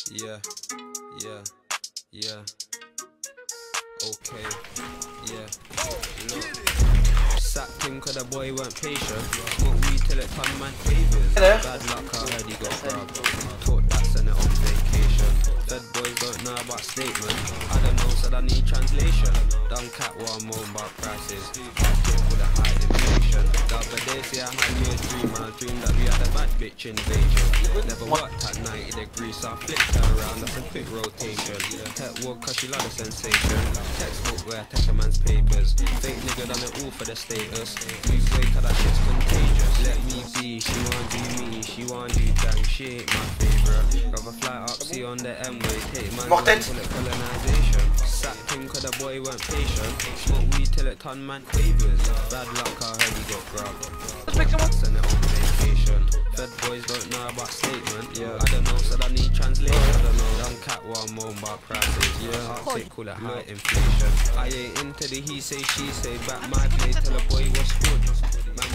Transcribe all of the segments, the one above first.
Yeah, yeah, yeah. Okay, yeah. Look. Sacked him cause the boy weren't patient. Smoke weed till it turned man favors. Bad luck, I heard he got grabbed. Taught that sent it on vacation. Fed boys don't know about statement. I don't know, said I need translation. Done cat while I'm moan about prices. Asking for the high inflation. The other day, see I had me a dream. I dreamed that we had a bad bitch invasion. Never worked at 90 degrees, so I flipped her around. That's a quick rotation. Tech walk cause she love the sensation. Textbook where I take a man's papers. Fake nigga done it all for the status. Lose weight cause that shit's contagious. Let me be, she want do me, she want do bang. She ain't my favourite. Rather fly up, see on the M-way. Take man, call it colonization. Sacked him cause the boy weren't patient. Smoke weed till it turned man favors. Bad luck, I heard he got grabbed. Send it on vacation. Fed boys don't know about statement. Yeah, I don't know, said I need translation. I don't know, done cat while I'm moan about prices. Yeah, Arctic call it high inflation. I ain't into the he say she say. Back my place till the boy was good. Man,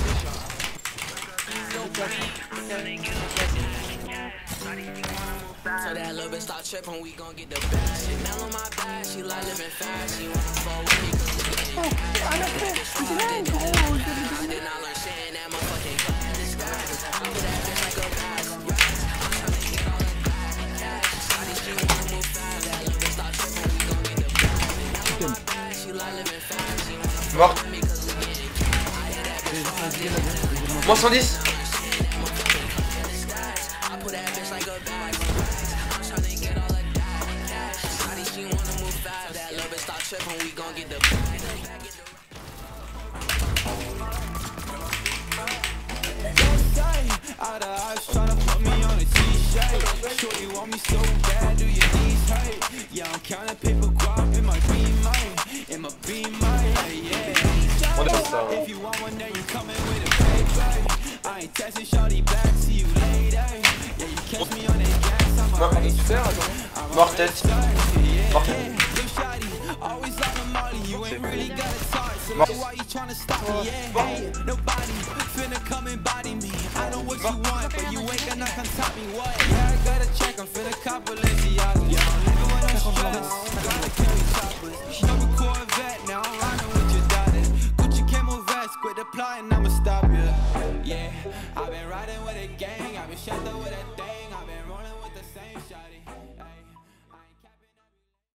so that little bitch start tripping, we gon' get the bag. She nail on my back, she like living fast. She wanna fall with me cause we getting I did not learn shit in that motherfucking class. This guy, I put that bitch like a gas. I'm tryna get all that back cash. Shawty, she wanna move fast. That little bitch start tripping, we gon' get the bag. She nail on my back, she like living fast. She wanna fall with me cause we getting I hit that bitch all day. Moins 110. I put that bitch like a bag. I'm tryna get all that cash. Shawty, she wanna move fast. That little bitch start tripping, we gon' get the bag. Out of eyes tryna put me on a t-shirt. Sure you want me so bad, do your knees hurt? Yeah, I'm counting paper guap in my beam, yeah. If you want one day, you coming with a paper. I ain't testing shawty back, see you later. Yeah, you catch me on that gas, I'm a racer. Mort tête. Mort tête. Always on the molly, you ain't really got a talk. So why you tryna stop me? Yeah, hey, nobody finna come and body me. I know what you want, but you ain't gonna come top me. What? Yeah, I gotta check, I'm finna cop Balenciaga. Yeah, I'm living when I'm stressed. Gotta carry choppers. Double Corvette, now I'm riding with your daughter. Gucci camo vest, quit applying, I'ma stop you. Yeah, I've been riding with a gang, I've been shut up with a thing, I've been rolling with the same shawty.